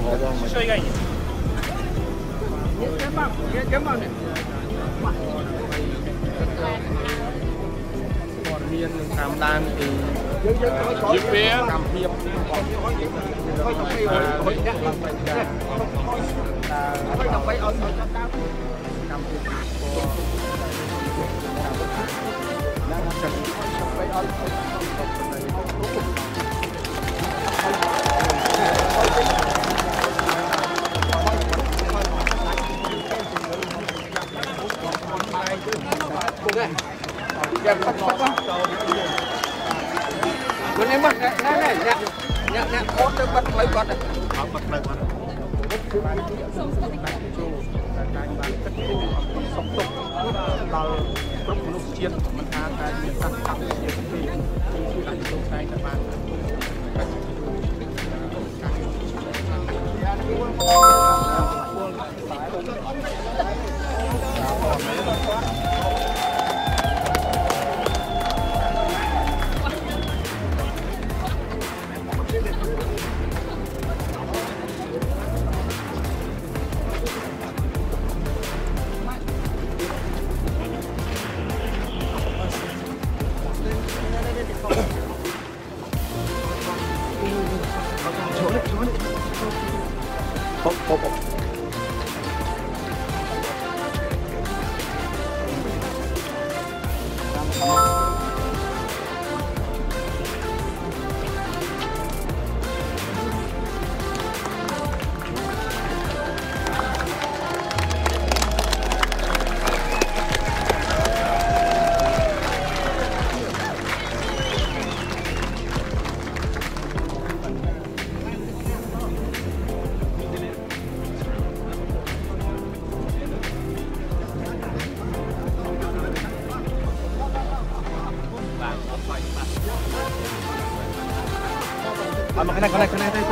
chơi cái miền Nam Đan thì dưới phía Nam Hiệp bên em bắt này nhặt cốt cho bắt lấy con này bắt lấy con sống tục tàu lúc lúc chiên mình ta cái sẵn sàng để đi lại chỗ này các bạn cái này đây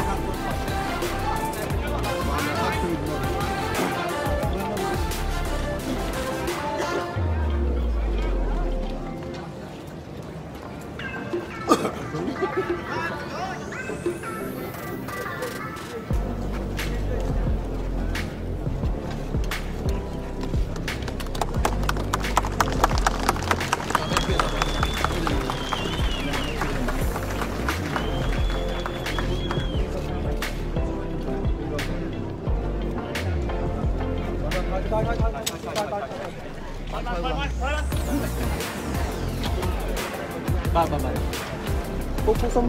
ba phúc xong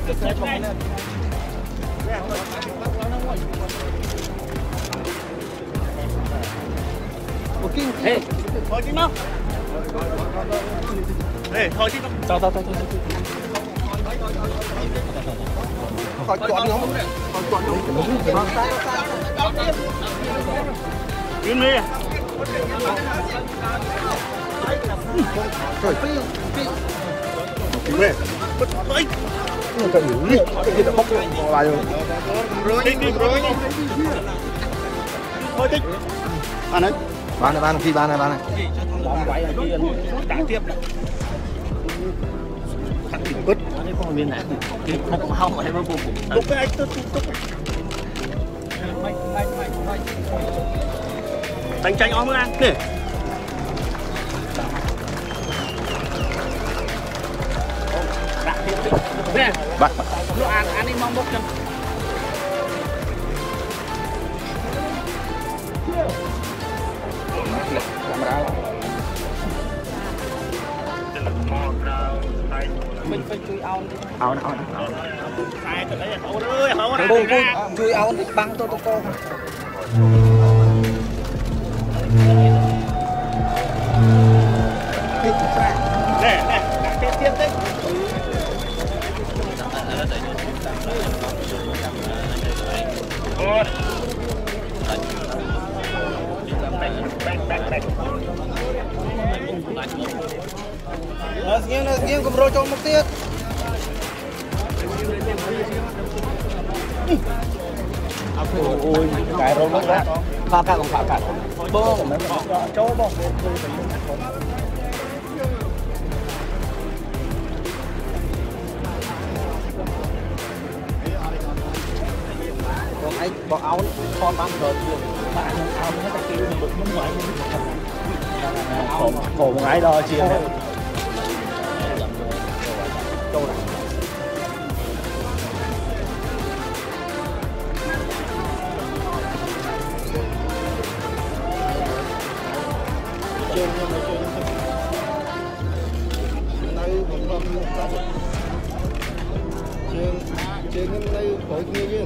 ok hey thôi chứ nó hey thôi chứ nó tao khỏi chọn không khỏi chọn không yên đi trời mẹ bất ấy nó cần nghỉ cái nó bóc lại rồi đi rồi thôi đi bạn ấy bán khi bán này bóng váy là kia đá tiếp thằng bứt nó còn miếng này không hông hay vô cùng lúc cái anh tôi đánh tranh óm ăn kìa nè bắt nó ăn đi mong bốc chân mình phải chui áo sai từ đấy là thôi ơi không ra chui áo thì băng tôi cô nè tiếp đấy nó nghiêng cầm rô cho một tiết ôi cái rô nó ra pha cả còn pha cả bơ mấy chỗ bông ai bỏ áo con bán rồi bạn áo nó ta kêu mình muốn ngoái khổ một ai đó chia câu này trên hôm nay khối kia chứ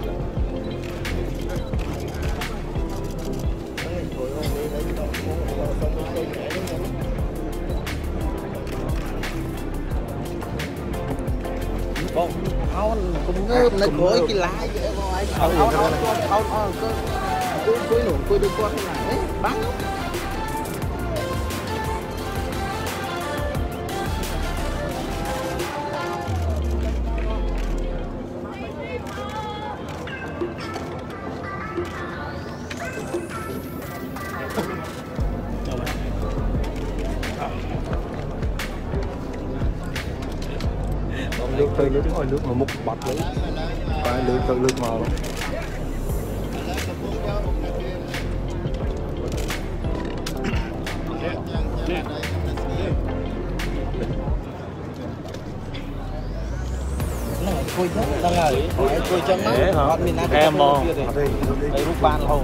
con áo cũng ngơ nó khối cái lá vậy áo cuối nụ cuối đôi con này bắn nước tới nước hồi nước mà múc bật lấy cái nước tới nước màu cùi chứ đang ngồi cùi chân nó em mò đây rút ban không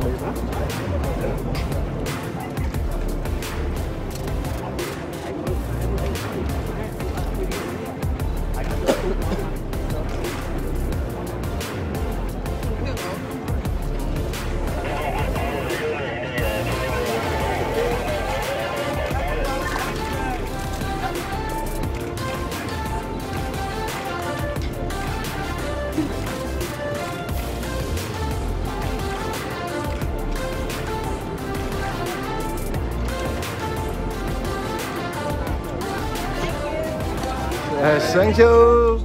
thank you.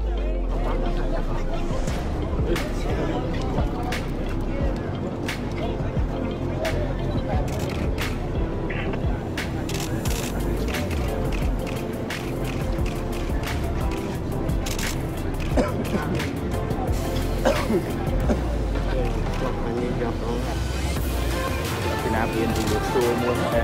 Thì nạp tiền thì được xua muốn em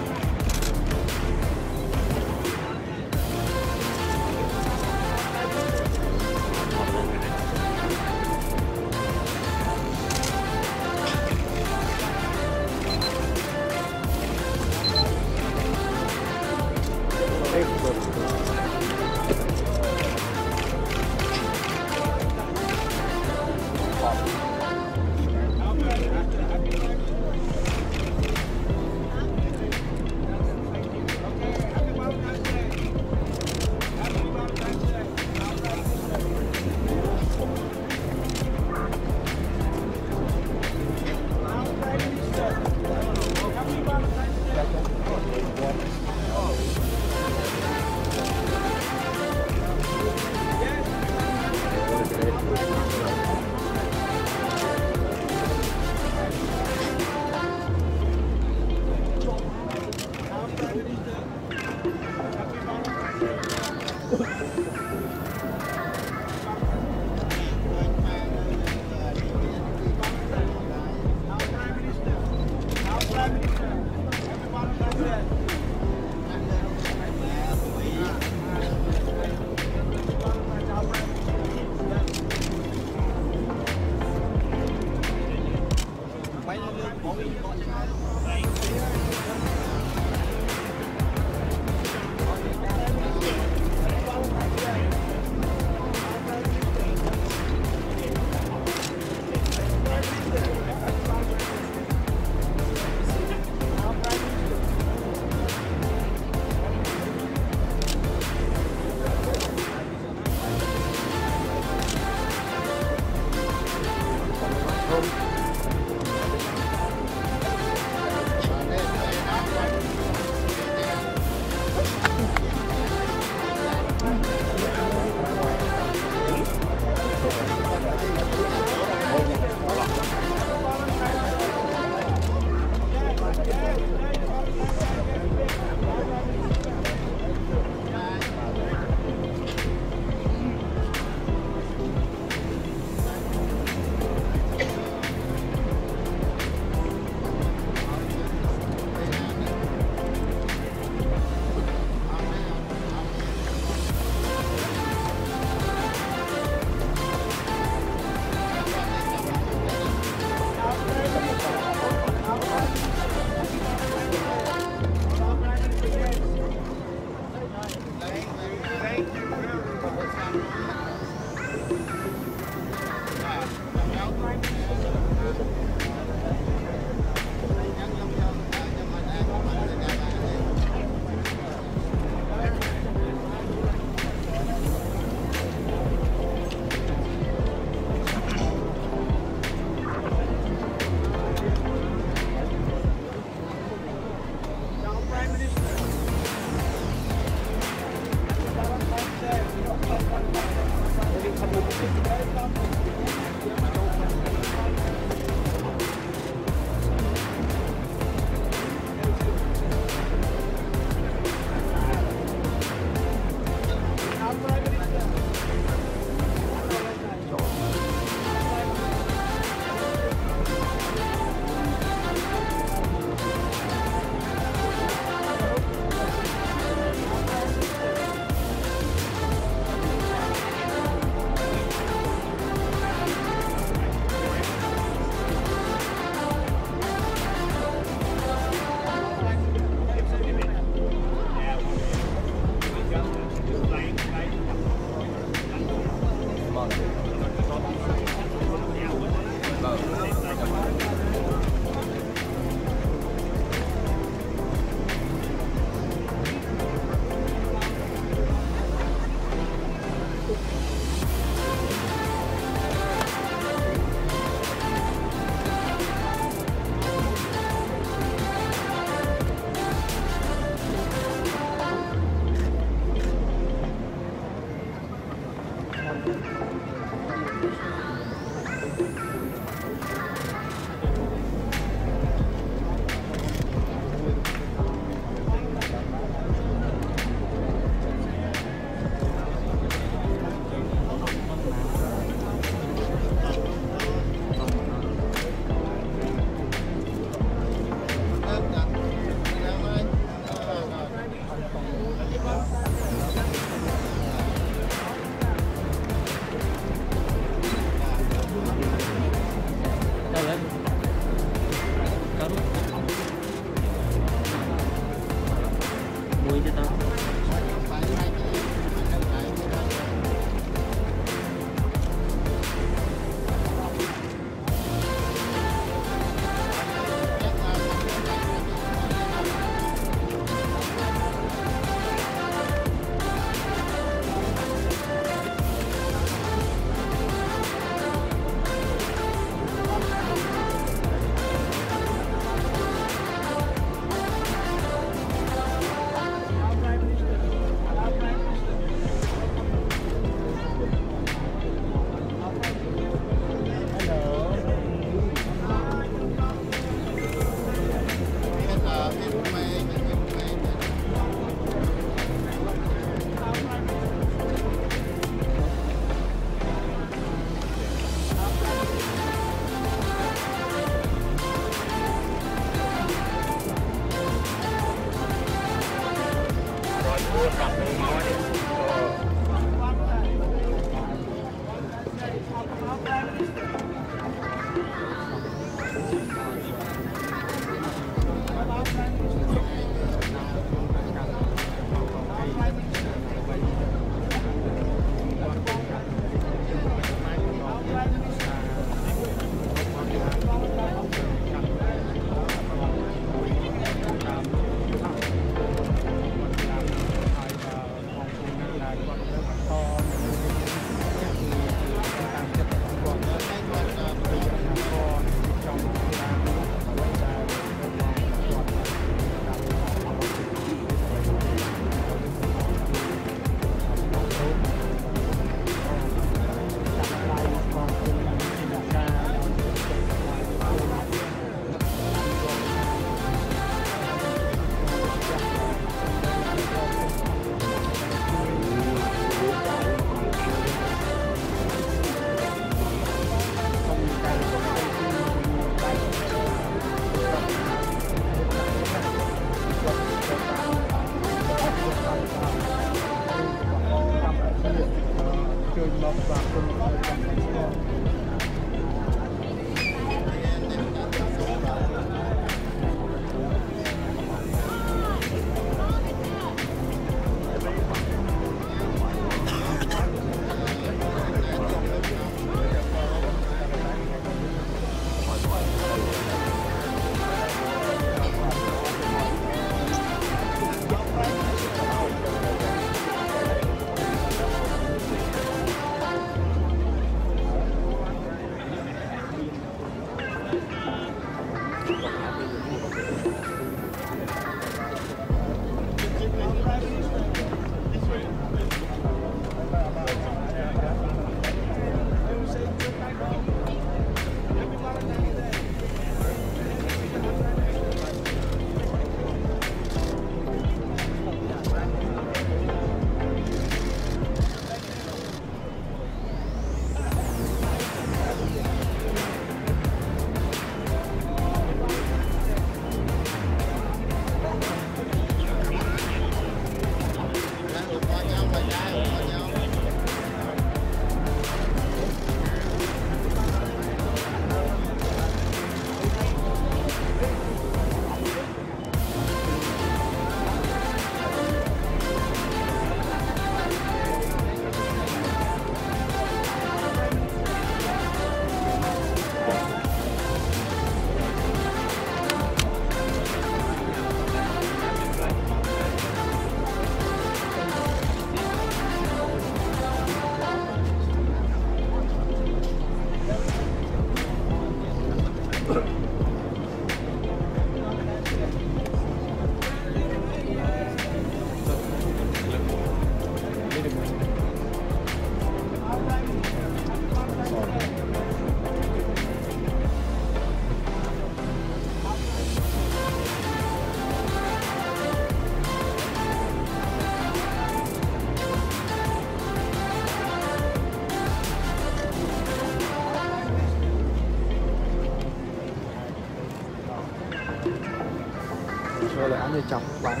Rồi lại ăn như chọc bán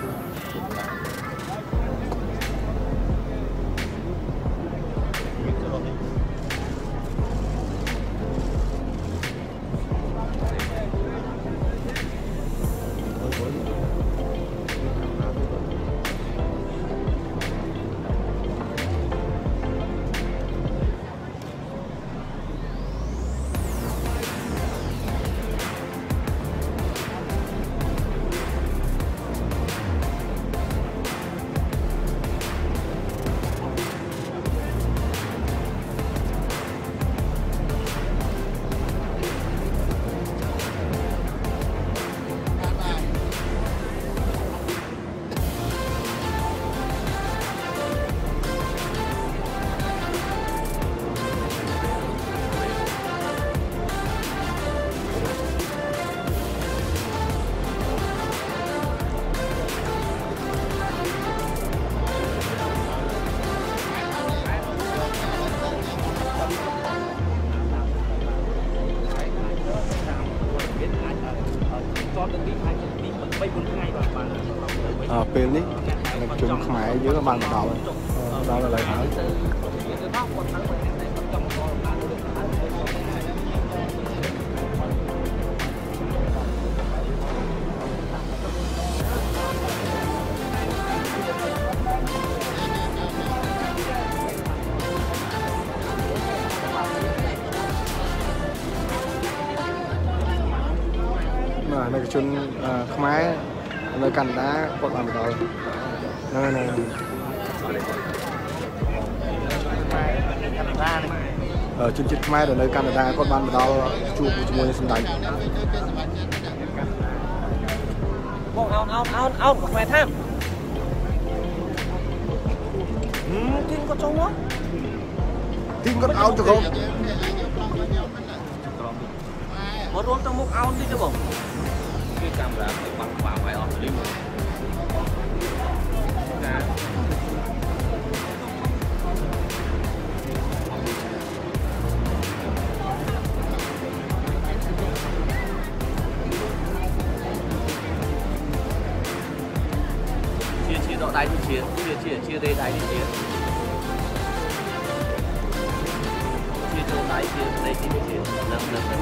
ពេលនេះនឹងជុំខ្មែរយើងបានមកដល់ឥឡូវហើយនៅជនខ្មែរនៅកាណាដាគាត់បានមកដល់នៅជនជាតិខ្មែរដែលនៅកាណាដាគាត់បានមកដល់ជួបជាមួយនឹងសម្ដេចបងអោនខ្មែរថាទីមគាត់ចង់មកទីមគាត់អោនទៅគាត់មករួមទៅមុខអោនតិចទៅបងcái camera phải bắn vào phải on clip chia độ đáy thì chia đây đáy thì chia độ đáy chia đây thì chia nâng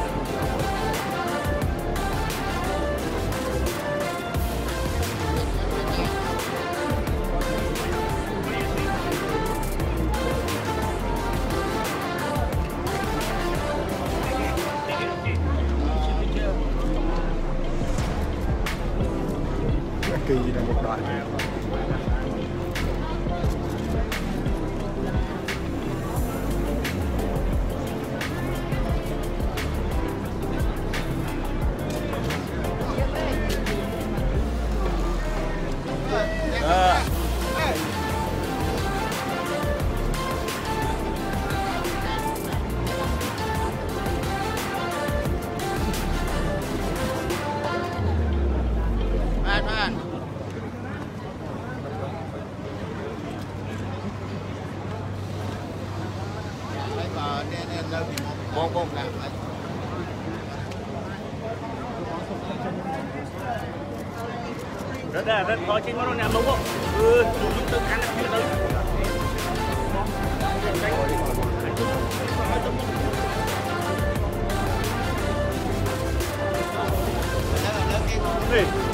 kỳ là một đoạn bông làm rất khó chứ nó làm đúng không chúng tôi ăn được đâu Hey.